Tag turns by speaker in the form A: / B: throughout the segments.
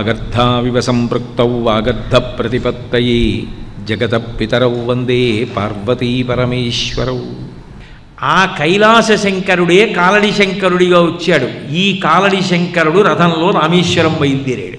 A: వాగర్ధావివ సంపృక్తౌ వాగర్ధ ప్రతిపత్తయే జగత పితరౌ వందే పార్వతీ పరమేశ్వరౌ. ఆ కైలాస శంకరుడే కాలడి శంకరుడిగా వచ్చాడు. ఈ కాలడి శంకరుడు రథంలో రామేశ్వరం బయలుదేరాడు.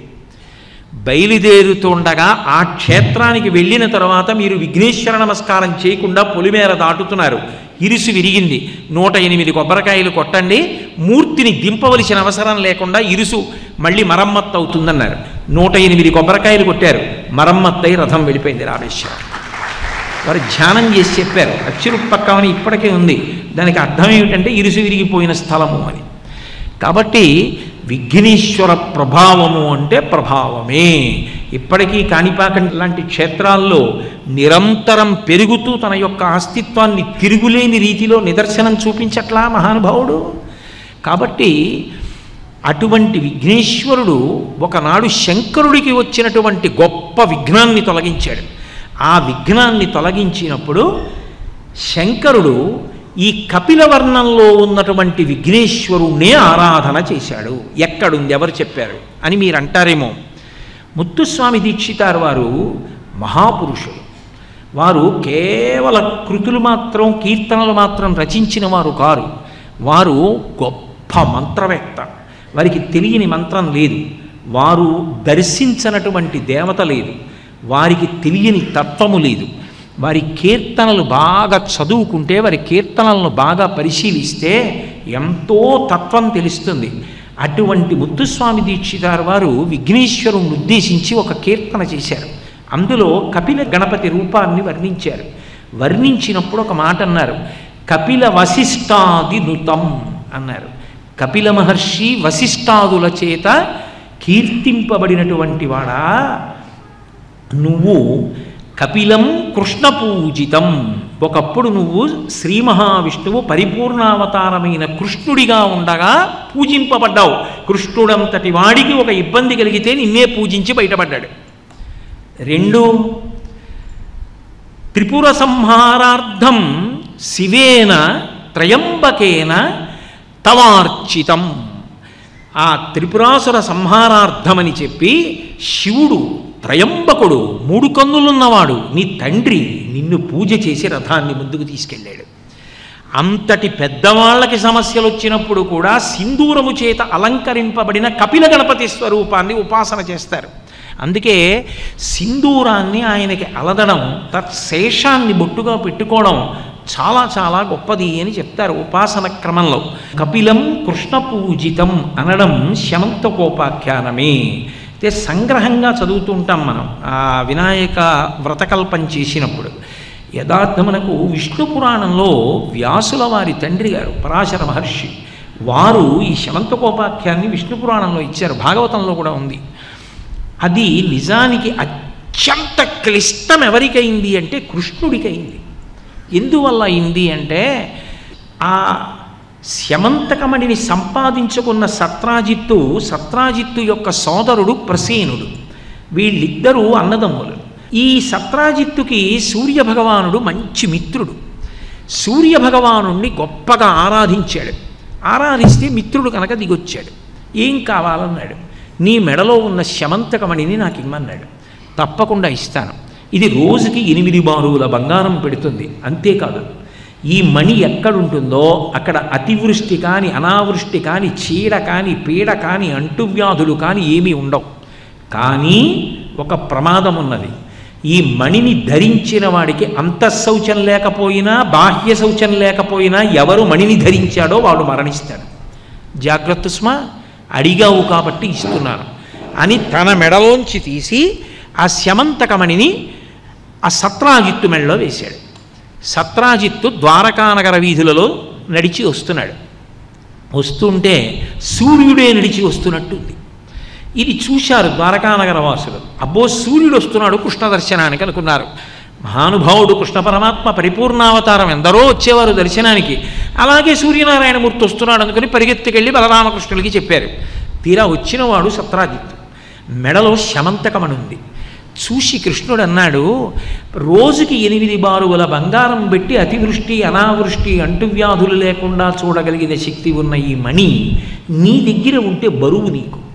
A: బయలుదేరుతుండగా ఆ క్షేత్రానికి వెళ్ళిన తర్వాత మీరు విఘ్నేశ్వర నమస్కారం చేయకుండా పొలిమేర దాటుతున్నారు. ఇరుసు విరిగింది. 108 కొబ్బరికాయలు కొట్టండి, మూర్తిని దింపవలసిన అవసరం లేకుండా ఇరుసు మళ్ళీ మరమ్మత్తు అవుతుందన్నారు. 108 కొబ్బరికాయలు కొట్టారు, మరమ్మత్తై రథం వెళ్ళిపోయింది రామేశ్వరం. వారు ధ్యానం చేసి చెప్పారు. అచ్చురుపక్కమని ఇప్పటికే ఉంది. దానికి అర్థం ఏమిటంటే ఇరుసు విరిగిపోయిన స్థలము అని. కాబట్టి విఘ్నేశ్వర ప్రభావము అంటే ప్రభావమే. ఇప్పటికీ కాణిపాకం లాంటి క్షేత్రాల్లో నిరంతరం పెరుగుతూ తన యొక్క అస్తిత్వాన్ని తిరుగులేని రీతిలో నిదర్శనం చూపించట్లా మహానుభావుడు. కాబట్టి అటువంటి విఘ్నేశ్వరుడు ఒకనాడు శంకరుడికి వచ్చినటువంటి గొప్ప విఘ్నాన్ని తొలగించాడు. ఆ విఘ్నాన్ని తొలగించినప్పుడు శంకరుడు ఈ కపిలవర్ణంలో ఉన్నటువంటి విఘ్నేశ్వరుణ్ణే ఆరాధన చేశాడు. ఎక్కడుంది, ఎవరు చెప్పారు అని మీరు అంటారేమో. ముత్తుస్వామి దీక్షితారు వారు మహాపురుషులు. వారు కేవల కృతులు మాత్రం, కీర్తనలు మాత్రం రచించిన వారు కారు. వారు గొప్ప మంత్రవేత్త. వారికి తెలియని మంత్రం లేదు. వారు దర్శించనటువంటి దేవత లేదు. వారికి తెలియని తత్వము లేదు. వారి కీర్తనలు బాగా చదువుకుంటే, వారి కీర్తనలను బాగా పరిశీలిస్తే ఎంతో తత్వం తెలుస్తుంది. అటువంటి ముత్తుస్వామి దీక్షితారు వారు విఘ్నేశ్వరుని ఉద్దేశించి ఒక కీర్తన చేశారు. అందులో కపిల గణపతి రూపాన్ని వర్ణించారు. వర్ణించినప్పుడు ఒక మాట అన్నారు, కపిల వశిష్టాది నుతం అన్నారు. కపిల మహర్షి వశిష్టాదుల చేత కీర్తింపబడినటువంటి వాడా నువ్వు. కపిలం కృష్ణ పూజితం, ఒకప్పుడు నువ్వు శ్రీ మహావిష్ణువు పరిపూర్ణావతారమైన కృష్ణుడిగా ఉండగా పూజింపబడ్డావు. కృష్ణుడంతటి వాడికి ఒక ఇబ్బంది కలిగితే నిన్నే పూజించి బయటపడ్డాడు. 2 త్రిపుర సంహారార్థం శివేన త్రయంబకేన తవార్చితం. ఆ త్రిపురాసుర సంహారార్థమని చెప్పి శివుడు త్రయంబకుడు, 3 కన్నులున్నవాడు, నీ తండ్రి నిన్ను పూజ చేసి రథాన్ని ముందుకు తీసుకెళ్ళాడు. అంతటి పెద్దవాళ్ళకి సమస్యలు వచ్చినప్పుడు కూడా సింధూరము చేత అలంకరింపబడిన కపిల గణపతి స్వరూపాన్ని ఉపాసన చేస్తారు. అందుకే సింధూరాన్ని ఆయనకి అలదడం, తత్శేషాన్ని బొట్టుగా పెట్టుకోవడం చాలా చాలా గొప్పది అని చెప్తారు ఉపాసన క్రమంలో. కపిలం కృష్ణ పూజితం అనడం శమంతకోపాఖ్యానమే. అయితే సంగ్రహంగా చదువుతూ ఉంటాం మనం ఆ వినాయక వ్రతకల్పం చేసినప్పుడు. యథార్థమునకు విష్ణు పురాణంలో వ్యాసుల వారి తండ్రి గారు పరాశర మహర్షి వారు ఈ శమంతకోపాఖ్యాన్ని విష్ణు పురాణంలో ఇచ్చారు. భాగవతంలో కూడా ఉంది. అది నిజానికి అత్యంత క్లిష్టం ఎవరికైంది అంటే కృష్ణుడికైంది. ఎందువల్ల అయింది అంటే ఆ శమంతకమణిని సంపాదించుకున్న సత్రాజిత్తు యొక్క సోదరుడు ప్రసేనుడు. వీళ్ళిద్దరూ అన్నదమ్ములు. ఈ సత్రాజిత్తుకి సూర్యభగవానుడు మంచి మిత్రుడు. సూర్యభగవానుణ్ణి గొప్పగా ఆరాధించాడు. ఆరాధిస్తే మిత్రుడు కనుక దిగొచ్చాడు. ఏం కావాలన్నాడు. నీ మెడలో ఉన్న శమంతకమణిని నాకు ఇమ్మన్నాడు. తప్పకుండా ఇస్తాను. ఇది రోజుకి 8 బారుల బంగారం పెడుతుంది. అంతేకాదు, ఈ మణి ఎక్కడుంటుందో అక్కడ అతివృష్టి కానీ, అనావృష్టి కానీ, చీడ కానీ, పీడ కానీ, అంటువ్యాధులు కానీ ఏమీ ఉండవు. కానీ ఒక ప్రమాదం ఉన్నది. ఈ మణిని ధరించిన వాడికి అంతఃశౌచం లేకపోయినా, బాహ్య శౌచం లేకపోయినా, ఎవరు మణిని ధరించాడో వాడు మరణిస్తాడు. జాగ్రత్త సుమా, అడిగావు కాబట్టి ఇస్తున్నాను అని తన మెడలోంచి తీసి ఆ శమంతకమణిని ఆ సత్రాజిత్తు మెడలో వేశాడు. సత్రాజిత్తు ద్వారకానగర వీధులలో నడిచి వస్తున్నాడు. వస్తుంటే సూర్యుడే నడిచి వస్తున్నట్టుంది. ఇది చూశారు ద్వారకానగర వాసులు. అబ్బో, సూర్యుడు వస్తున్నాడు కృష్ణ దర్శనానికి అనుకున్నారు. మహానుభావుడు కృష్ణ పరమాత్మ పరిపూర్ణావతారం, ఎందరో వచ్చేవారు దర్శనానికి. అలాగే సూర్యనారాయణమూర్తి వస్తున్నాడు అనుకుని పరిగెత్తుకెళ్ళి బలరామకృష్ణులకి చెప్పారు. తీరా వచ్చినవాడు సత్రాజిత్తు. మెడలో శమంతకమణి ఉంది. చూసి కృష్ణుడు అన్నాడు, రోజుకి 8 బారుల బంగారం పెట్టి అతివృష్టి, అనావృష్టి, అంటువ్యాధులు లేకుండా చూడగలిగిన శక్తి ఉన్న ఈ మణి నీ దగ్గర ఉంటే బరువు నీకు.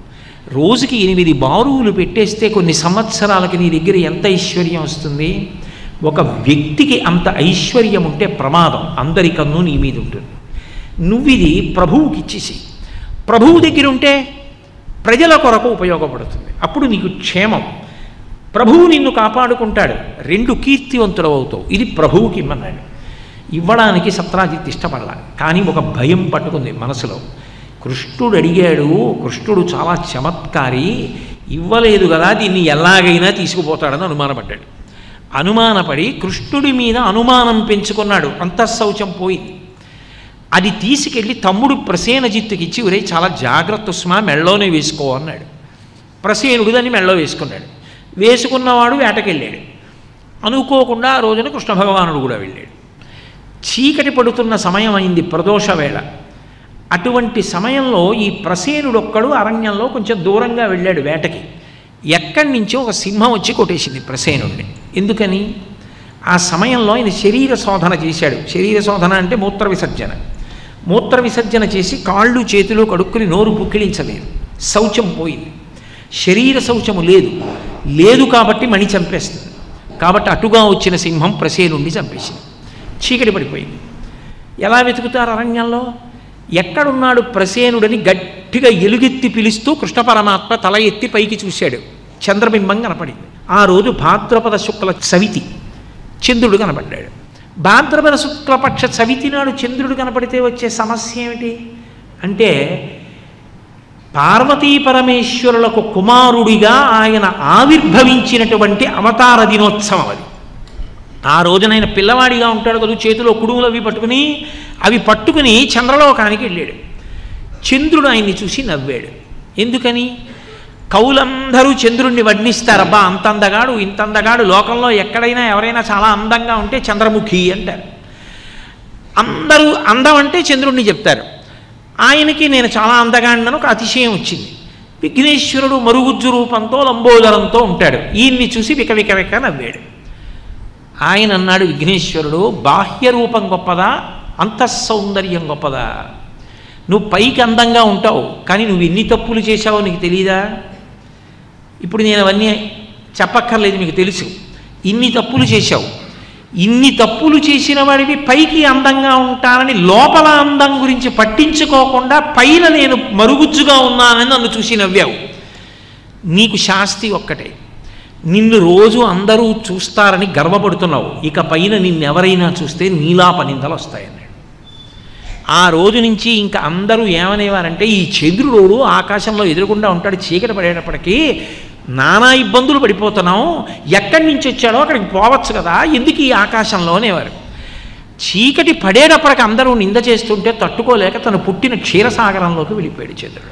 A: రోజుకి 8 బారువులు పెట్టేస్తే కొన్ని సంవత్సరాలకి నీ దగ్గర ఎంత ఐశ్వర్యం వస్తుంది? ఒక వ్యక్తికి అంత ఐశ్వర్యం ఉంటే ప్రమాదం, అందరి కన్ను నీ మీద ఉంటుంది. నువ్వు ఇది ప్రభువుకి ఇచ్చేసి, ప్రభువు దగ్గర ఉంటే ప్రజల కొరకు ఉపయోగపడుతుంది, అప్పుడు నీకు క్షేమం. ప్రభువు నిన్ను కాపాడుకుంటాడు, 2 కీర్తివంతుడు అవుతావు. ఇది ప్రభువుకి ఇమ్మన్నాడు. ఇవ్వడానికి సత్రాజిత్ ఇష్టపడాల, కానీ ఒక భయం పట్టుకుంది మనసులో. కృష్ణుడు అడిగాడు, కృష్ణుడు చాలా చమత్కారి, ఇవ్వలేదు కదా, దీన్ని ఎలాగైనా తీసుకుపోతాడని అనుమానపడ్డాడు. అనుమానపడి కృష్ణుడి మీద అనుమానం పెంచుకున్నాడు. అంతఃశౌచం పోయింది. అది తీసుకెళ్ళి తమ్ముడు ప్రసేనజిత్తుకి ఇచ్చి, ఒరే చాలా జాగ్రత్త సుమా, మెళ్ళలోనే వేసుకో అన్నాడు. ప్రసేనుడు దాన్ని మెళ్ళలో వేసుకున్నాడు. వేసుకున్నవాడు వేటకెళ్ళాడు. అనుకోకుండా ఆ రోజున కృష్ణ భగవానుడు కూడా వెళ్ళాడు. చీకటి పడుతున్న సమయం అయింది, ప్రదోష వేళ. అటువంటి సమయంలో ఈ ప్రసేనుడొక్కడు అరణ్యంలో కొంచెం దూరంగా వెళ్ళాడు వేటకి. ఎక్కడి నుంచో ఒక సింహం వచ్చి కొట్టేసింది ప్రసేనుడిని. ఎందుకని? ఆ సమయంలో ఆయన శరీర శోధన చేశాడు. శరీర శోధన అంటే మూత్ర విసర్జన. మూత్ర విసర్జన చేసి కాళ్ళు చేతులు కడుక్కుని నోరు పుక్కిలించలేదు. శౌచం పోయింది. శరీర శౌచము లేదు కాబట్టి మణి చంపేస్తుంది. కాబట్టి అటుగా వచ్చిన సింహం ప్రసేనుడిని చంపేసింది. చీకటి పడిపోయింది. ఎలా వెతుకుతారు అరణ్యంలో? ఎక్కడున్నాడు ప్రసేనుడని గట్టిగా ఎలుగెత్తి పిలుస్తూ కృష్ణ పరమాత్మ తల ఎత్తి పైకి చూశాడు. చంద్రబింబం కనపడింది. ఆ రోజు భాద్రపద శుక్ల చవితి, చంద్రుడు కనపడ్డాడు. భాద్రపద శుక్లపక్ష చవితి నాడు చంద్రుడు కనపడితే వచ్చే సమస్య ఏమిటి అంటే, పార్వతీ పరమేశ్వరులకు కుమారుడిగా ఆయన ఆవిర్భవించినటువంటి అవతార దినోత్సవం అది. ఆ రోజున ఆయన పిల్లవాడిగా ఉంటాడు కదా, చేతిలో కుడుములు అవి పట్టుకుని చంద్రలోకానికి వెళ్ళాడు. చంద్రుడు ఆయన్ని చూసి నవ్వాడు. ఎందుకని? కవులందరూ చంద్రుణ్ణి వర్ణిస్తారబ్బా, అంత అందగాడు ఇంత అందగాడు, లోకంలో ఎక్కడైనా ఎవరైనా చాలా అందంగా ఉంటే చంద్రముఖి అంటారు. అందరూ అందం అంటే చంద్రుణ్ణి చెప్తారు. ఆయనకి నేను చాలా అందగాడినని ఒక అతిశయం వచ్చింది. విఘ్నేశ్వరుడు మరుగుజ్జు రూపంతో లంబోదరంతో ఉంటాడు. ఈయన్ని చూసి వికవిక నవ్వాడు. ఆయన అన్నాడు విఘ్నేశ్వరుడు, బాహ్య రూపం గొప్పదా, అంతఃసౌందర్యం గొప్పదా? నువ్వు పైకి అందంగా ఉంటావు, కానీ నువ్వు ఎన్ని తప్పులు చేశావో నీకు తెలీదా? ఇప్పుడు నేను అవన్నీ చెప్పక్కర్లేదు, మీకు తెలుసు. ఇన్ని తప్పులు చేశావు. ఇన్ని తప్పులు చేసిన వాడివి పైకి అందంగా ఉంటానని లోపల అందం గురించి పట్టించుకోకుండా పైన నేను మరుగుజ్జుగా ఉన్నానని నన్ను చూసి నవ్వావు. నీకు శాస్తి ఒక్కటే, నిన్ను రోజు అందరూ చూస్తారని గర్వపడుతున్నావు, ఇక పైన నిన్నెవరైనా చూస్తే నీలాప నిందలు వస్తాయన్నాడు. ఆ రోజు నుంచి ఇంకా అందరూ ఏమనేవారంటే, ఈ చంద్రుడు ఆకాశంలో ఎదురుకుండా ఉంటాడు, చీకటి పడేటప్పటికీ నానా ఇబ్బందులు పడిపోతున్నాం, ఎక్కడి నుంచి వచ్చాడో అక్కడికి పోవచ్చు కదా, ఎందుకు ఈ ఆకాశంలో అనేవారు. చీకటి పడేటప్పటికి అందరూ నింద చేస్తుంటే తట్టుకోలేక తను పుట్టిన క్షీరసాగరంలోకి వెళ్ళిపోయాడు చంద్రుడు.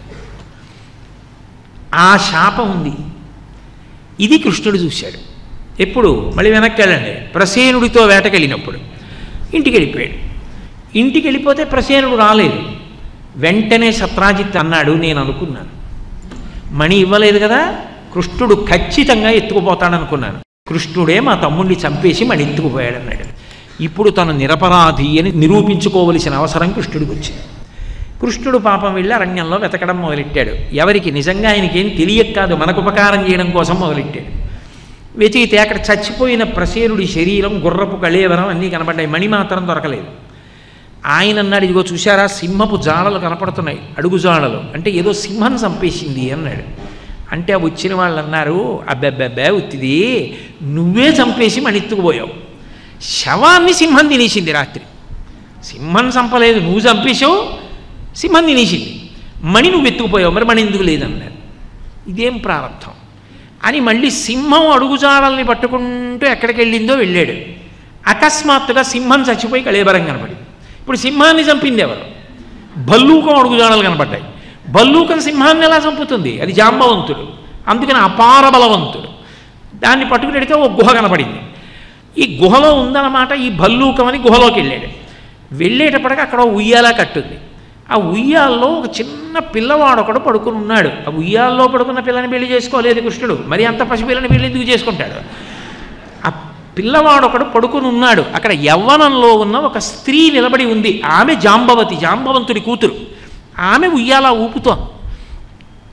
A: ఆ శాపం ఉంది. ఇది కృష్ణుడు చూశాడు. ఎప్పుడు? మళ్ళీ వెనక్కి వెళ్ళండి. ప్రసేనుడితో వేటకెళ్ళినప్పుడు ఇంటికి వెళ్ళిపోయాడు. ఇంటికి వెళ్ళిపోతే ప్రసేనుడు రాలేదు. వెంటనే సత్రాజిత్ అన్నాడు, నేను అనుకున్నాను మణి ఇవ్వలేదు కదా, కృష్ణుడు ఖచ్చితంగా ఎత్తుకుపోతాడనుకున్నాను. కృష్ణుడే మా తమ్ముడిని చంపేసి మణి ఎత్తుకుపోయాడన్నాడు. ఇప్పుడు తను నిరపరాధి అని నిరూపించుకోవలసిన అవసరం కృష్ణుడికి వచ్చింది. కృష్ణుడు పాపం వెళ్ళి అరణ్యంలో వెతకడం మొదలెట్టాడు. ఎవరికి? నిజంగా ఆయనకేం తెలియక కాదు, మనకు ఉపకారం చేయడం కోసం మొదలెట్టాడు. వెతికితే అక్కడ చచ్చిపోయిన ప్రసేనుడి శరీరం, గుర్రపు కళేవరం అన్నీ కనబడ్డాయి, మణి మాత్రం దొరకలేదు. ఆయన అన్నాడు, ఇదిగో చూశారా, సింహపు జాడలు కనపడుతున్నాయి, అడుగు జాడలు, అంటే ఏదో సింహం చంపేసింది అన్నాడు. అంటే వచ్చిన వాళ్ళు అన్నారు, అబ్బెబ్బెబ్బే ఉత్తిది, నువ్వే చంపేసి మణిత్తుకుపోయావు, శవాన్ని సింహం తినేసింది రాత్రి. సింహం చంపలేదు, నువ్వు చంపేశావు, సింహం తినేసింది, మణి నువ్వు ఎత్తుకుపోయావు, మరి మణి ఎందుకు లేదన్నారు. ఇదేం ప్రారంభం అని మళ్ళీ సింహం అడుగుజాడల్ని పట్టుకుంటూ ఎక్కడికి వెళ్ళిందో వెళ్ళాడు. అకస్మాత్తుగా సింహం చచ్చిపోయి కళేబరం కనపడింది. ఇప్పుడు సింహాన్ని చంపింది ఎవరు? భల్లూకం అడుగుజాడలు కనపడ్డాయి. భల్లూకం సింహాన్ని ఎలా చంపుతుంది? అది జాంబవంతుడు, అందుకని అపార బలవంతుడు. దాన్ని పట్టుకుని వెడితే ఓ గుహ కనపడింది. ఈ గుహలో ఉందన్నమాట ఈ భల్లూకం అని గుహలోకి వెళ్ళాడు. వెళ్ళేటప్పటికి అక్కడ ఉయ్యాల కట్టుంది. ఆ ఉయ్యాల్లో ఒక చిన్న పిల్లవాడు ఒకడు పడుకుని ఉన్నాడు. ఆ ఉయ్యాల్లో పడుకున్న పిల్లని పెళ్లి చేసుకోలేదు కృష్ణుడు, మరి అంత పసిపిల్లని పెళ్లి ఎందుకు చేసుకుంటాడు? ఆ పిల్లవాడు ఒకడు పడుకుని ఉన్నాడు. అక్కడ యవ్వనంలో ఉన్న ఒక స్త్రీ నిలబడి ఉంది. ఆమె జాంబవతి, జాంబవంతుడి కూతురు. ఆమె ఉయ్యాల ఊపుతోంది.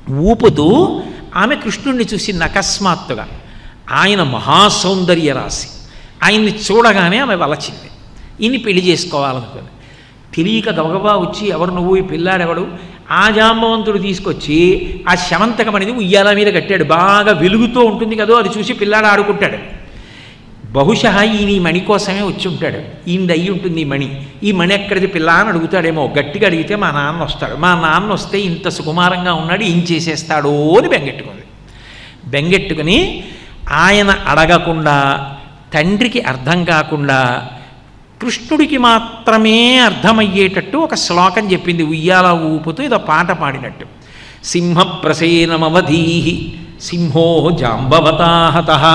A: ఊపుతూ ఆమె కృష్ణుణ్ణి చూసింది అకస్మాత్తుగా. ఆయన మహాసౌందర్య రాశి. ఆయన్ని చూడగానే ఆమె వలచింది. ఈయన్ని పెళ్లి చేసుకోవాలనుకుంది. తెలియక గబగబా వచ్చి, ఎవరు నువ్వు, ఈ పిల్లాడెవడు? ఆ జాంబవంతుడు తీసుకొచ్చి ఆ శమంతకం అనేది ఉయ్యాల మీద కట్టాడు. బాగా వెలుగుతూ ఉంటుంది కదో, అది చూసి పిల్లాడు ఆడుకుంటాడు. బహుశా ఈయన ఈ మణి కోసమే వచ్చి ఉంటాడు. ఈయన అయ్యి ఉంటుంది ఈ మణి. ఈ మణి ఎక్కడిది పిల్ల అని అడుగుతాడేమో. గట్టిగా అడిగితే మా నాన్న వస్తాడు. మా నాన్న వస్తే ఇంత సుకుమారంగా ఉన్నాడు, ఏం చేసేస్తాడో అని బెంగెట్టుకుంది. బెంగెట్టుకుని ఆయన అడగకుండా, తండ్రికి అర్థం కాకుండా, కృష్ణుడికి మాత్రమే అర్థమయ్యేటట్టు ఒక శ్లోకం చెప్పింది. ఉయ్యాల ఊపుతూ ఏదో పాట పాడినట్టు. సింహప్రసేనమవధీహి సింహో జాంబవతాహతః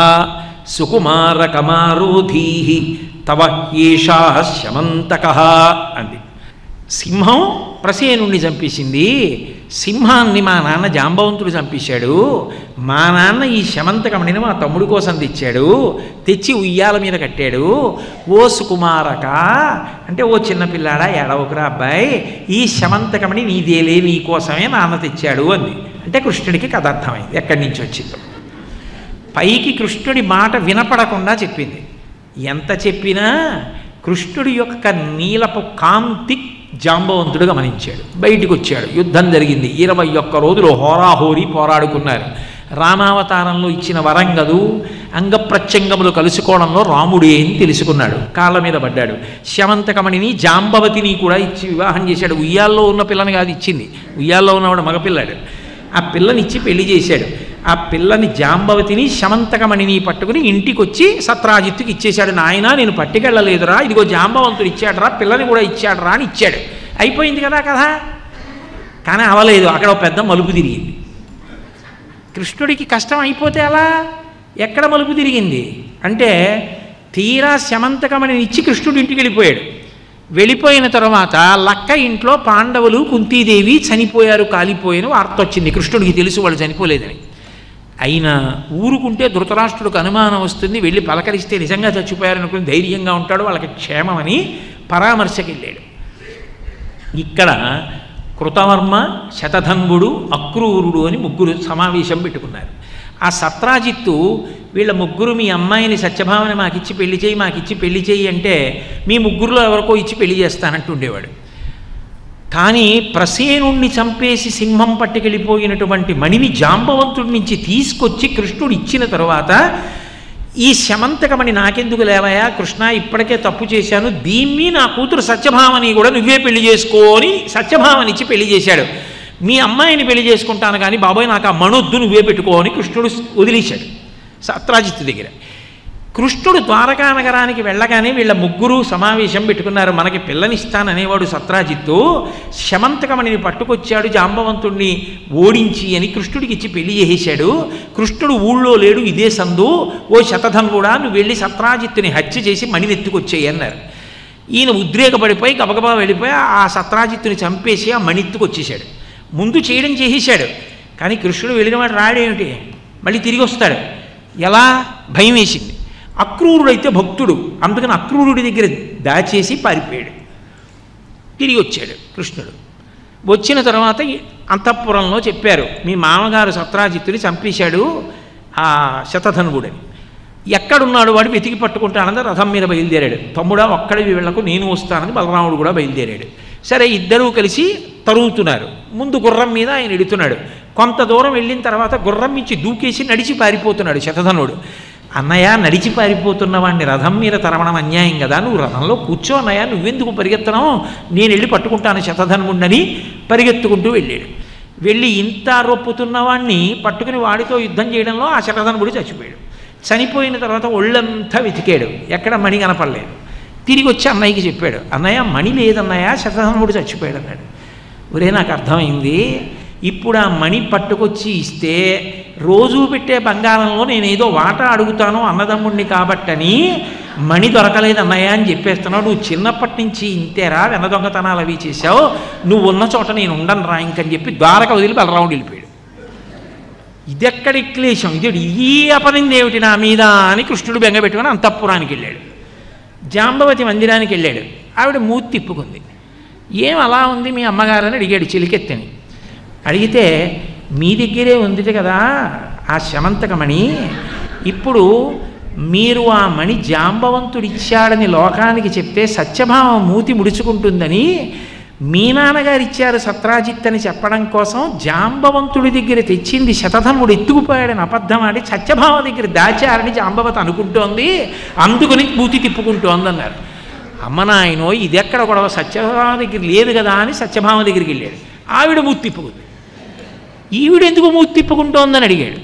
A: సుకుమారకమారోధీహి తవ ఏషా శమంతకః అంది. సింహం ప్రసేనుణ్ణి చంపేసింది. సింహాన్ని మా నాన్న జాంబవంతుడు చంపేశాడు. మా నాన్న ఈ శమంతకమణిని మా తమ్ముడి కోసం తెచ్చాడు. తెచ్చి ఉయ్యాల మీద కట్టాడు. ఓ సుకుమారక అంటే, ఓ చిన్నపిల్లాడా ఏడవకురా అబ్బాయి, ఈ శమంతకమణి నీదేలే, నీ కోసమే నాన్న తెచ్చాడు అంది. అంటే కృష్ణుడికి కథ అర్థమైంది ఎక్కడి నుంచి వచ్చిందో. పైకి కృష్ణుడి మాట వినపడకుండా చెప్పింది. ఎంత చెప్పినా కృష్ణుడి యొక్క నీలపు కాంతి జాంబవంతుడు గమనించాడు. బయటికి వచ్చాడు. యుద్ధం జరిగింది. 21 రోజులు హోరాహోరీ పోరాడుకున్నారు. రామావతారంలో ఇచ్చిన వరంగదు అంగప్రత్యంగములు కలుసుకోవడంలో రాముడే అని తెలుసుకున్నాడు. కాళ్ళ మీద పడ్డాడు. శమంతకమణిని జాంబవతిని కూడా ఇచ్చి వివాహం చేశాడు. ఉయ్యాల్లో ఉన్న పిల్లని కాదు ఇచ్చింది, ఉయ్యాల్లో ఉన్నవాడు మగపిల్లాడు. ఆ పిల్లనిచ్చి పెళ్లి చేశాడు. ఆ పిల్లని జాంబవతిని శమంతకమణిని పట్టుకుని ఇంటికి వచ్చి సత్రాజిత్తుకి ఇచ్చేశాడు. నాయనా నేను పట్టుకెళ్ళలేదురా, ఇదిగో జాంబవంతుడు ఇచ్చాడురా, పిల్లని కూడా ఇచ్చాడురా అని ఇచ్చాడు. అయిపోయింది కదా కదా. కానీ అవలేదు. అక్కడ ఒక పెద్ద మలుపు తిరిగింది. కృష్ణుడికి కష్టం అయిపోతే అలా ఎక్కడ మలుపు తిరిగింది అంటే, తీరా శమంతకమణిని ఇచ్చి కృష్ణుడి ఇంటికి వెళ్ళిపోయాడు. వెళ్ళిపోయిన తర్వాత లక్క ఇంట్లో పాండవులు కుంతీదేవి చనిపోయారు, కాలిపోయిన వార్త వచ్చింది. కృష్ణుడికి తెలుసు వాళ్ళు చనిపోలేదని. అయినా ఊరుకుంటే ధృతరాష్ట్రుడికి అనుమానం వస్తుంది. వెళ్ళి పలకరిస్తే నిజంగా చచ్చిపోయారనుకుని ధైర్యంగా ఉంటాడు, వాళ్ళకి క్షేమమని పరామర్శకి వెళ్ళాడు. ఇక్కడ కృతవర్మ, శతధన్వుడు, అక్రూరుడు అని ముగ్గురు సమావేశం పెట్టుకున్నారు. ఆ సత్రాజిత్తు వీళ్ళ ముగ్గురు మీ అమ్మాయిని సత్యభామని మాకిచ్చి పెళ్లి చేయి, మాకిచ్చి పెళ్లి చేయి అంటే మీ ముగ్గురులో ఎవరికో ఇచ్చి పెళ్లి చేస్తానంటూ ఉండేవాడు. కానీ ప్రసేనుణ్ణి చంపేసి సింహం పట్టుకెళ్ళిపోయినటువంటి మణిని జాంబవంతుడి నుంచి తీసుకొచ్చి కృష్ణుడు ఇచ్చిన తరువాత, ఈ శమంతకమణి నాకెందుకు లేవయా కృష్ణ, ఇప్పటికే తప్పు చేశాను, దీన్ని నా కూతురు సత్యభామని కూడా నువ్వే పెళ్లి చేసుకోని సత్యభామనిచ్చి పెళ్లి చేశాడు. మీ అమ్మాయిని పెళ్లి చేసుకుంటాను కానీ బాబోయ్ నాకు ఆ మణొద్దు, నువ్వే పెట్టుకోని కృష్ణుడు వదిలేశాడు సత్రాజిత్తు దగ్గర. కృష్ణుడు ద్వారకా నగరానికి వెళ్ళగానే వీళ్ళ ముగ్గురు సమావేశం పెట్టుకున్నారు. మనకి పిల్లనిస్తాననేవాడు సత్రాజిత్తు, శమంతకమణిని పట్టుకొచ్చాడు జాంబవంతుణ్ణి ఓడించి అని కృష్ణుడికి ఇచ్చి పెళ్లి చేసేశాడు. కృష్ణుడు ఊళ్ళో లేడు, ఇదే సందు, ఓ శతధన్వుడా నువ్వు వెళ్ళి సత్రాజిత్తుని హత్య చేసి మణినెత్తుకొచ్చేయి అన్నారు. ఈయన ఉద్రేకపడిపోయి గబగబా వెళ్ళిపోయి ఆ సత్రాజిత్తుని చంపేసి ఆ మణిత్తుకొచ్చేసాడు. ముందు చేయడం చేసేశాడు. కానీ కృష్ణుడు వెళ్ళినవాడు రాడేమిటి, మళ్ళీ తిరిగి వస్తాడు. ఎలా? భయం వేసింది. అక్రూరుడైతే భక్తుడు, అందుకని అక్రూరుడి దగ్గర దాచేసి పారిపోయాడు. తిరిగి వచ్చాడు కృష్ణుడు. వచ్చిన తర్వాత అంతఃపురంలో చెప్పారు, మీ మామగారు సత్రాజిత్తుని చంపేశాడు ఆ శతధన్వుడని. ఎక్కడున్నాడు వాడు వెతికి పట్టుకుంటానని రథం మీద బయలుదేరాడు. తమ్ముడా ఒక్కడివి వీళ్లకు నేను వస్తానని బలరాముడు కూడా బయలుదేరాడు. సరే ఇద్దరూ కలిసి తరుగుతున్నారు. ముందు గుర్రం మీద ఆయన ఎడుతున్నాడు. కొంత దూరం వెళ్ళిన తర్వాత గుర్రం నుంచి దూకేసి నడిచి పారిపోతున్నాడు శతధనుడు. అన్నయ్య నడిచి పారిపోతున్న వాడిని రథం మీద తరవడం అన్యాయం కదా, నువ్వు రథంలో కూర్చో అన్నయ్య, నువ్వెందుకు పరిగెత్తడం, నేను వెళ్ళి పట్టుకుంటాను శతధన్వుడని పరిగెత్తుకుంటూ వెళ్ళాడు. వెళ్ళి ఇంత రొప్పుతున్న వాడిని పట్టుకుని వాడితో యుద్ధం చేయడంలో ఆ శతధన్వుడు చచ్చిపోయాడు. చనిపోయిన తర్వాత ఒళ్ళంతా వెతికాడు, ఎక్కడ మణి కనపడలేదు. తిరిగి వచ్చి అన్నయ్యకి చెప్పాడు, అన్నయ్య మణి లేదన్నయ్య, శతధన్వుడు చచ్చిపోయాడు అన్నాడు. ఒరే నాకు అర్థమైంది, ఇప్పుడు ఆ మణి పట్టుకొచ్చి ఇస్తే రోజు పెట్టే బంగారంలో నేనేదో వాటా అడుగుతాను అన్నదమ్ముడిని కాబట్టని మణి దొరకలేదు అన్నయ్య అని చెప్పేస్తున్నావు. నువ్వు చిన్నప్పటి నుంచి ఇంతేరా, వెన్న దొంగతనాలు అవి చేసావు, నువ్వు ఉన్న చోట నేను ఉండను రా ఇంకని చెప్పి ద్వారక వదిలి బలరాముడు వెళ్ళిపోయాడు. ఇదెక్కడి క్లేశం, ఇది ఈ అపనింది ఏమిటి నా మీద అని కృష్ణుడు బెంగపెట్టుకుని అంతఃపురానికి వెళ్ళాడు. జాంబవతి మందిరానికి వెళ్ళాడు. ఆవిడ మూతి తిప్పుకుంది. ఏం అలా ఉంది మీ అమ్మగారని అడిగాడు చిలికెత్తని. అడిగితే మీ దగ్గరే ఉంది కదా ఆ శమంతకమణి. ఇప్పుడు మీరు ఆ మణి జాంబవంతుడిచ్చాడని లోకానికి చెప్తే సత్యభామ మూతి ముడుచుకుంటుందని మీ నాన్నగారు ఇచ్చారు సత్రాజిత్ అని చెప్పడం కోసం జాంబవంతుడి దగ్గర తెచ్చింది శతధనుడు ఎత్తుకుపోయాడని అబద్ధం ఆడి సత్యభామ దగ్గర దాచారని జాంబవతి అనుకుంటోంది, అందుకని మూతి తిప్పుకుంటోంది అన్నారు. అమ్మ నాయనో ఇది ఎక్కడ గొడవ, సత్యభామ దగ్గర లేదు కదా అని సత్యభామ దగ్గరికి వెళ్ళాడు. ఆవిడ మూతి తిప్పుకుంది. ఈవిడ ఎందుకు మూతి తిప్పుకుంటోందని అడిగాడు.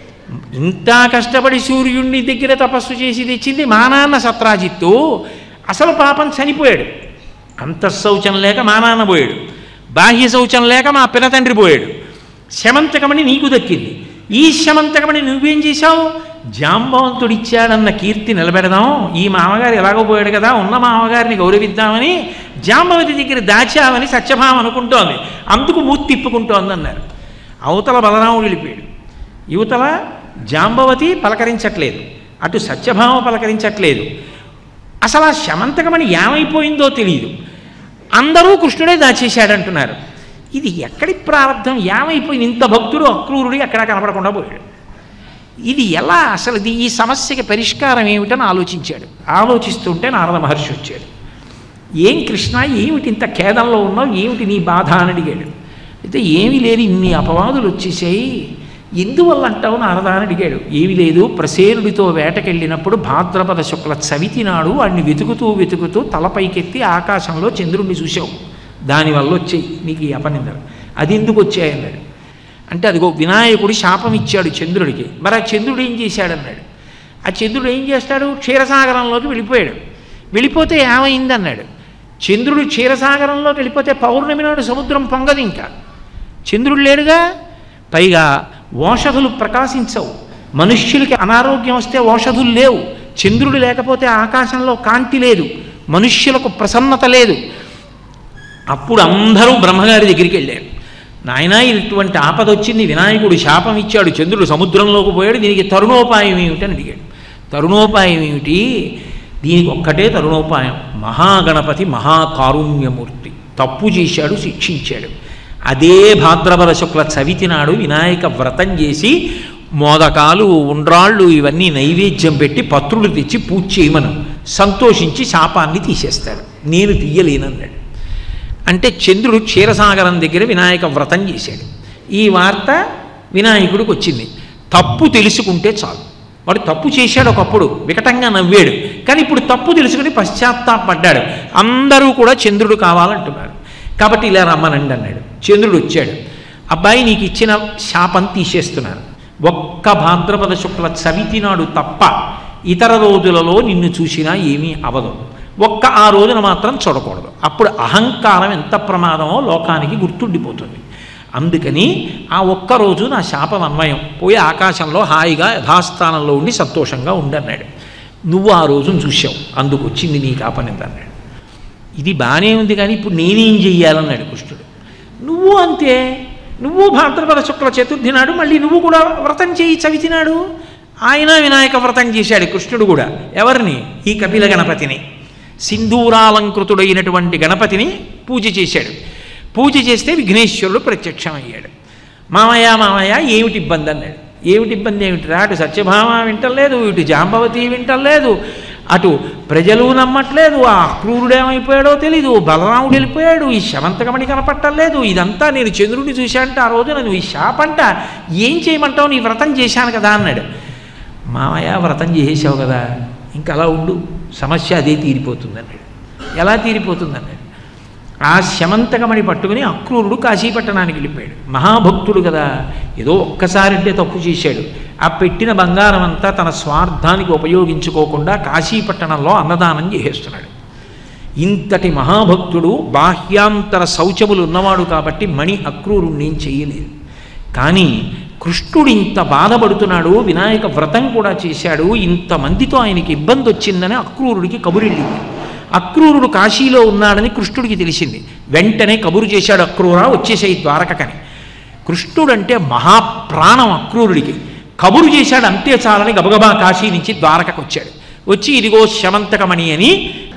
A: ఇంత కష్టపడి సూర్యుడిని దగ్గర తపస్సు చేసి తెచ్చింది మా నాన్న సత్రాజిత్తు, అసలు పాపం చనిపోయాడు. అంతఃశౌచం లేక మా నాన్న పోయాడు, బాహ్య శౌచం లేక మా పినతండ్రి పోయాడు. శమంతకమణి నీకు దక్కింది. ఈ శమంతకమణి నువ్వేం చేశావు? జాంబవంతుడిచ్చాడన్న కీర్తి నిలబెడదాం, ఈ మామగారు ఎలాగో పోయాడు కదా, ఉన్న మామగారిని గౌరవిద్దామని జాంబవతి దగ్గర దాచామని సత్యభామ అనుకుంటోంది, అందుకు మూతి తిప్పుకుంటోంది అన్నారు. అవతల బలరాముడు వెళ్ళిపోయాడు, యువతల జాంబవతి పలకరించట్లేదు, అటు సత్యభామ పలకరించట్లేదు. అసలు ఆ శమంతకమణి ఏమైపోయిందో తెలియదు. అందరూ కృష్ణుడే దాచేశాడంటున్నారు. ఇది ఎక్కడి ప్రారంధం? ఏమైపోయింది? ఇంత భక్తుడు అక్రూరుడు ఎక్కడా కనపడకుండా పోయాడు. ఇది ఎలా? అసలు ఈ సమస్యకి పరిష్కారం ఏమిటని ఆలోచించాడు. ఆలోచిస్తుంటే నారద మహర్షి వచ్చాడు. ఏం కృష్ణ, ఏమిటి ఇంత ఖేదంలో ఉన్నావు, ఏమిటి నీ బాధ అని అడిగాడు. అయితే ఏమీ లేదు, ఇన్ని అపవాదులు వచ్చేసాయి, ఎందువల్ల అంటావు నారద అని అడిగాడు. ఏమీ లేదు, ప్రసేనుడితో వేటకెళ్ళినప్పుడు భాద్రపద శుక్ల చవితి నాడు వాడిని వెతుకుతూ వెతుకుతూ తలపైకెత్తి ఆకాశంలో చంద్రుడిని చూసావు, దానివల్ల వచ్చాయి నీకు ఈ అపనిందలు. అది ఎందుకు వచ్చాయన్నాడు. అంటే అదిగో వినాయకుడు శాపం ఇచ్చాడు చంద్రుడికి. మరి ఆ చంద్రుడు ఏం చేశాడన్నాడు. ఆ చంద్రుడు ఏం చేస్తాడు? క్షీరసాగరంలోకి వెళ్ళిపోయాడు. వెళ్ళిపోతే ఏమైందన్నాడు. చంద్రుడు క్షీరసాగరంలోకి వెళ్ళిపోతే పౌర్ణమి నాడు సముద్రం పొంగదు, ఇంకా చంద్రుడు లేడుగా. పైగా ఓషధులు ప్రకాశించవు, మనుష్యులకి అనారోగ్యం వస్తే ఓషధులు లేవు. చంద్రుడు లేకపోతే ఆకాశంలో కాంతి లేదు, మనుష్యులకు ప్రసన్నత లేదు. అప్పుడు అందరూ బ్రహ్మగారి దగ్గరికి వెళ్ళారు. నాయనా ఇటువంటి ఆపద వచ్చింది, వినాయకుడు శాపం ఇచ్చాడు, చంద్రుడు సముద్రంలోకి పోయాడు, దీనికి తరుణోపాయం ఏమిటని అడిగాడు. తరుణోపాయం ఏమిటి? దీనికి ఒక్కటే తరుణోపాయం. మహాగణపతి మహాకారుణ్యమూర్తి తప్పు చేశాడు, శిక్షించాడు. అదే భాద్రపద శుక్ల చవితి నాడు వినాయక వ్రతం చేసి మోదకాలు ఉండ్రాళ్ళు ఇవన్నీ నైవేద్యం పెట్టి పత్రులు తెచ్చి పూజ చేయమను, సంతోషించి శాపాన్ని తీసేస్తాడు. నేను తీయలేనన్నాడు. అంటే చంద్రుడు క్షీరసాగరం దగ్గర వినాయక వ్రతం చేశాడు. ఈ వార్త వినాయకుడికి వచ్చింది. తప్పు తెలుసుకుంటే చాలు. వాడు తప్పు చేశాడు, ఒకప్పుడు వికటంగా నవ్వాడు, కానీ ఇప్పుడు తప్పు తెలుసుకుని పశ్చాత్తాపడ్డాడు. అందరూ కూడా చంద్రుడు కావాలంటున్నారు. కాబట్టి ఇలా రమ్మనండి అన్నాడు. చంద్రుడు వచ్చాడు. అబ్బాయి నీకు ఇచ్చిన శాపం తీసేస్తున్నారు, ఒక్క భాద్రపద శుక్ల చవితి నాడు తప్ప ఇతర రోజులలో నిన్ను చూసినా ఏమీ అవదు, ఒక్క ఆ రోజున మాత్రం చూడకూడదు. అప్పుడు అహంకారం ఎంత ప్రమాదమో లోకానికి గుర్తుండిపోతుంది. అందుకని ఆ ఒక్కరోజు నా శాపం అన్వయం, పోయి ఆకాశంలో హాయిగా యథాస్థానంలో ఉండి సంతోషంగా ఉండన్నాడు. నువ్వు ఆ రోజును చూసావు, అందుకు వచ్చింది నీకు ఆపనిందన్నాడు. ఇది బాగానే ఉంది, కానీ ఇప్పుడు నేనేం చెయ్యాలన్నాడు కృష్ణుడు. నువ్వు అంతే, నువ్వు భాద్రపద శుక్ల చతుర్థి నాడు మళ్ళీ నువ్వు కూడా వ్రతం చేయి చవితి నాడు. ఆయన వినాయక వ్రతం చేశాడు కృష్ణుడు కూడా. ఎవరిని? ఈ కపిల గణపతిని, సింధూరాలంకృతుడైనటువంటి గణపతిని పూజ చేశాడు. పూజ చేస్తే విఘ్నేశ్వరుడు ప్రత్యక్షమయ్యాడు. మామయ్య మామయ్య ఏమిటి ఇబ్బంది అన్నాడు. ఏమిటి ఇబ్బంది ఏమిటిరా? అటు సత్యభామ వింటలేదు, ఇటు జాంబవతి వింటలేదు, అటు ప్రజలు నమ్మట్లేదు, ఆ క్రూరుడేమైపోయాడో తెలీదు, బలరాముడు వెళ్ళిపోయాడు, ఈ శమంతకమణి కనపట్టలేదు. ఇదంతా నేను చంద్రుడిని చూశాంట ఆ రోజు, నన్ను ఈ శాపంట, ఏం చేయమంటావు? నీ వ్రతం చేశాను కదా అన్నాడు. మామయ్య వ్రతం చేసేసావు కదా, ఇంకా అలా ఉండు, సమస్య అదే తీరిపోతుంది అన్నాడు. ఎలా తీరిపోతుంది అన్నాడు. ఆ శమంతకమణి పట్టుకుని అక్రూరుడు కాశీపట్టణానికి వెళ్ళిపోయాడు. మహాభక్తుడు కదా, ఏదో ఒక్కసారంటే తప్పు చేశాడు. ఆ పెట్టిన బంగారం అంతా తన స్వార్థానికి ఉపయోగించుకోకుండా కాశీపట్టణంలో అన్నదానం చేసేస్తున్నాడు. ఇంతటి మహాభక్తుడు, బాహ్యాంతర శౌచములు ఉన్నవాడు కాబట్టి మణి అక్రూరుణ్ణి ఏం చెయ్యలేదు. కానీ కృష్ణుడు ఇంత బాధపడుతున్నాడు, వినాయక వ్రతం కూడా చేశాడు, ఇంతమందితో ఆయనకి ఇబ్బంది వచ్చిందని అక్రూరుడికి కబురెళ్ళింది. అక్రూరుడు కాశీలో ఉన్నాడని కృష్ణుడికి తెలిసింది. వెంటనే కబురు చేశాడు, అక్రూరా వచ్చేసాయి ద్వారకకని. కృష్ణుడంటే మహాప్రాణం అక్రూరుడికి. కబురు చేశాడు, అంతే చాలని గబగబా కాశీ నుంచి ద్వారకకు వచ్చాడు. వచ్చి ఇదిగో శమంతకమణి అని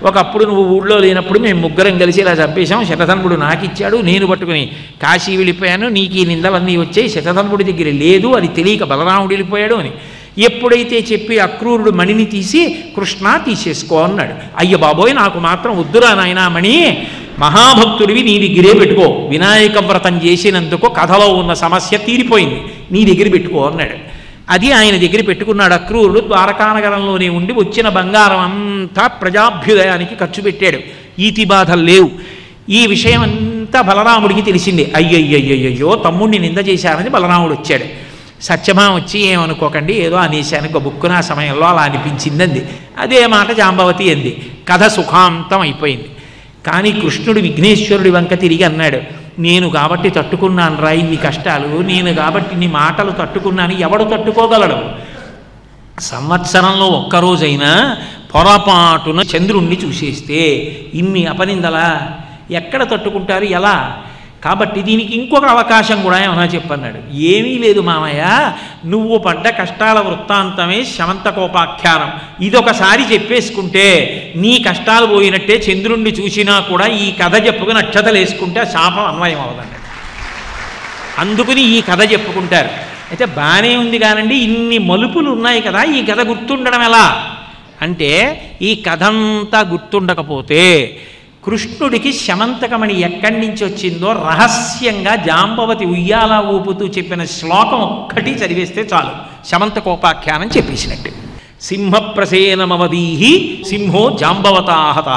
A: ఒకప్పుడు నువ్వు ఊళ్ళో లేనప్పుడు మేము ముగ్గురం కలిసి ఇలా చంపేశాం, శతధన్వుడు నాకు ఇచ్చాడు, నేను పట్టుకుని కాశీ వెళ్ళిపోయాను, నీకు ఈ నిందలన్నీ వచ్చాయి, శతధన్వుడి దగ్గర లేదు, అది తెలియక బలరాముడు వెళ్ళిపోయాడు అని ఎప్పుడైతే చెప్పి అక్రూరుడు మణిని తీసి కృష్ణ తీసేసుకో అన్నాడు. అయ్య బాబోయ్, నాకు మాత్రం వద్దురా నాయనా మణి, మహాభక్తుడివి నీ దగ్గరే పెట్టుకో, వినాయక వ్రతం చేసినందుకు కథలో ఉన్న సమస్య తీరిపోయింది, నీ దగ్గర పెట్టుకో అన్నాడు. అది ఆయన దగ్గర పెట్టుకున్నాడు. అక్రూరుడు ద్వారకానగరంలోనే ఉండి వచ్చిన బంగారం అంతా ప్రజాభ్యుదయానికి ఖర్చు పెట్టాడు. ఈతి బాధలు లేవు. ఈ విషయం అంతా బలరాముడికి తెలిసింది. అయ్యయ్యయ్యయ్యో, తమ్ముడిని నింద చేశారని బలరాముడు వచ్చాడు. సత్యభామ వచ్చి ఏమనుకోకండి, ఏదో అనేశాను గబుక్కున ఆ సమయంలో అలా అనిపించిందంది. అదే మాట జాంబవతి అంది. కథ సుఖాంతం అయిపోయింది. కానీ కృష్ణుడు విఘ్నేశ్వరుడి వంక తిరిగి అన్నాడు, నేను కాబట్టి తట్టుకున్నాను రా ఇన్ని కష్టాలు, నేను కాబట్టి ఇన్ని మాటలు తట్టుకున్నాను, ఎవడు తట్టుకోగలడు? సంవత్సరంలో ఒక్కరోజైనా పొరపాటున చంద్రుణ్ణి చూసేస్తే ఇన్ని అపనిందలా ఎక్కడ తట్టుకుంటారు, ఎలా? కాబట్టి దీనికి ఇంకొక అవకాశం కూడా ఏమన్నా చెప్పన్నాడు. ఏమీ లేదు మామయ్య, నువ్వు పడ్డ కష్టాల వృత్తాంతమే శమంతకోపాఖ్యానం, ఇదొకసారి చెప్పేసుకుంటే నీ కష్టాలు పోయినట్టే, చంద్రుణ్ణి చూసినా కూడా ఈ కథ చెప్పుకుని అక్షతలు వేసుకుంటే శాపం అన్వయం అవదండి. అందుకుని ఈ కథ చెప్పుకుంటారు. అయితే బాగానే ఉంది కానండి, ఇన్ని మలుపులు ఉన్నాయి కదా, ఈ కథ గుర్తుండడం ఎలా అంటే, ఈ కథ అంతా గుర్తుండకపోతే కృష్ణుడికి శమంతకమణి ఎక్కడి నుంచి వచ్చిందో రహస్యంగా జాంబవతి ఉయ్యాల ఊపుతూ చెప్పిన శ్లోకం ఒక్కటి చదివేస్తే చాలు, శమంతకోపాఖ్యానం చెప్పేసినట్టు. సింహప్రసేనమవదీహి సింహో జాంబవతాహతః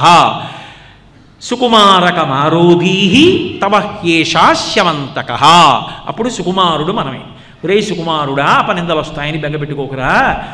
A: సుకుమారకమారోధీహి తవ హ్యేషా శమంతకః. అప్పుడు సుకుమారుడు మనమే. రే సుకుమారుడా, అపనిందలు వస్తాయని బెంగపెట్టుకోకురా,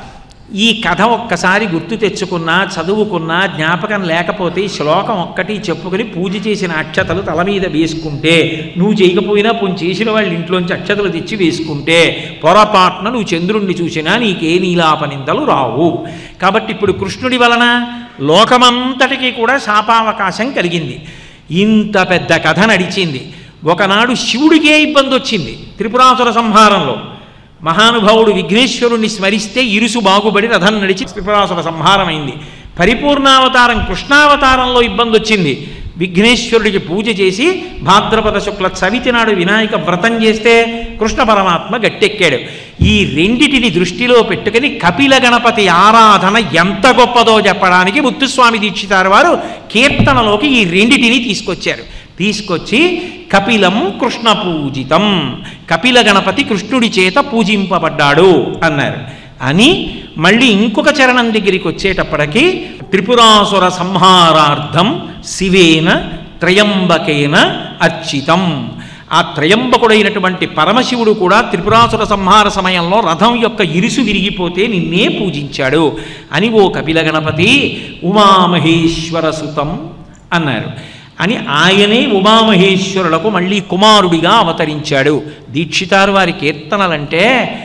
A: ఈ కథ ఒక్కసారి గుర్తు తెచ్చుకున్నా, చదువుకున్నా, జ్ఞాపకం లేకపోతే ఈ శ్లోకం ఒక్కటి చెప్పుకొని పూజ చేసిన అక్షతలు తల మీద వేసుకుంటే, నువ్వు చేయకపోయినా పోని చేసిన వాళ్ళ ఇంట్లోంచి అక్షతలు తెచ్చి వేసుకుంటే పొరపాటున నువ్వు చంద్రుణ్ణి చూసినా నీకే నీలాపనిందలు రావు. కాబట్టి ఇప్పుడు కృష్ణుడి వలన లోకమంతటికీ కూడా శాపావకాశం కలిగింది. ఇంత పెద్ద కథ నడిచింది. ఒకనాడు శివుడికే ఇబ్బంది వచ్చింది త్రిపురాసుర సంహారంలో. మహానుభావుడు విఘ్నేశ్వరుణ్ణి స్మరిస్తే ఇరుసు బాగుబడి రథం నడిచి త్రిపురాసుర సంహారమైంది. పరిపూర్ణావతారం కృష్ణావతారంలో ఇబ్బంది వచ్చింది. విఘ్నేశ్వరుడికి పూజ చేసి భాద్రపద శుక్ల చవితి నాడు వినాయక వ్రతం చేస్తే కృష్ణ పరమాత్మ గట్టెక్కాడు. ఈ రెండిటిని దృష్టిలో పెట్టుకుని కపిల గణపతి ఆరాధన ఎంత గొప్పదో చెప్పడానికి ముత్తుస్వామి దీక్షితారు వారు కీర్తనలోకి ఈ రెండిటిని తీసుకొచ్చారు. తీసుకొచ్చి కపిలం కృష్ణ పూజితం, కపిల గణపతి కృష్ణుడి చేత పూజింపబడ్డాడు అన్నారు. అని మళ్ళీ ఇంకొక చరణం దగ్గరికి వచ్చేటప్పటికి త్రిపురాసుర సంహారార్థం శివేన త్రయంబకేన అర్చితం. ఆ త్రయంబకుడైనటువంటి పరమశివుడు కూడా త్రిపురాసుర సంహార సమయంలో రథం యొక్క ఇరుసు విరిగిపోతే నిన్నే పూజించాడు అని ఓ కపిల గణపతి ఉమామహేశ్వర సుతం అన్నారు. అని ఆయనే ఉమామహేశ్వరులకు మళ్ళీ కుమారుడిగా అవతరించాడు. దీక్షితారు వారి కీర్తనలంటే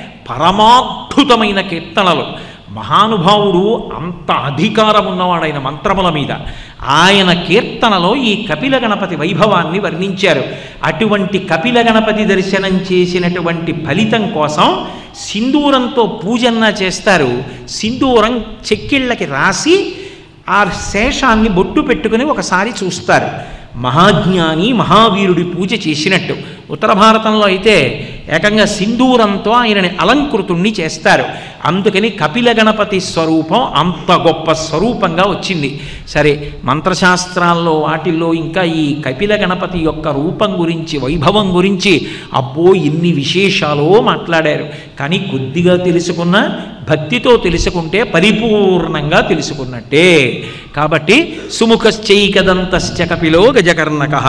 A: పరమాద్భుతమైన కీర్తనలు. మహానుభావుడు అంత అధికారం ఉన్నవాడైన మంత్రముల మీద ఆయన కీర్తనలో ఈ కపిల గణపతి వైభవాన్ని వర్ణించారు. అటువంటి కపిల గణపతి దర్శనం చేసినటువంటి ఫలితం కోసం సింధూరంతో పూజన్నా చేస్తారు. సింధూరం చెక్కిళ్ళకి రాసి ఆ శేషాన్ని బొట్టు పెట్టుకుని ఒకసారి చూస్తారు. మహాజ్ఞాని మహావీరుడి పూజ చేసినట్టు. ఉత్తర భారతంలో అయితే ఏకంగా సింధూరంతో ఆయనని అలంకృతుణ్ణి చేస్తారు. అందుకని కపిల గణపతి స్వరూపం అంత గొప్ప స్వరూపంగా వచ్చింది. సరే, మంత్రశాస్త్రాల్లో వాటిల్లో ఇంకా ఈ కపిల గణపతి యొక్క రూపం గురించి, వైభవం గురించి అబ్బో ఎన్ని విశేషాలో మాట్లాడారు. కానీ కొద్దిగా తెలుసుకున్నా, భక్తితో తెలుసుకుంటే పరిపూర్ణంగా తెలుసుకున్నట్టే. కాబట్టి సుముఖశ్చైకదంతశ్చ కపిలో గజకర్ణకః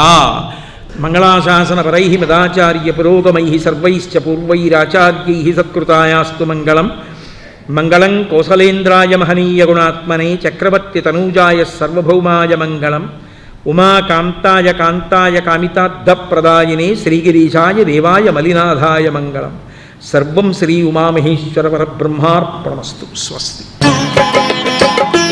A: మంగళాశాసనపరైః మదాచార్య పురోగమైః సర్వైశ్చ పూర్వైరాచార్యైః సత్కృతాయాస్తు మంగళం. మంగళం కోసలేంద్రాయ మహనీయ గుణాత్మనే చక్రవర్తి తనూజాయ సర్వభౌమాయ మంగళం. ఉమాకాంతాయ కాంతాయ కామితార్థప్రదాయినే శ్రీగిరీశాయ దేవాయ మలినాథాయ మంగళం. సర్వం శ్రీ ఉమామహేశ్వర పరబ్రహ్మార్పణమస్తు. స్వస్తి.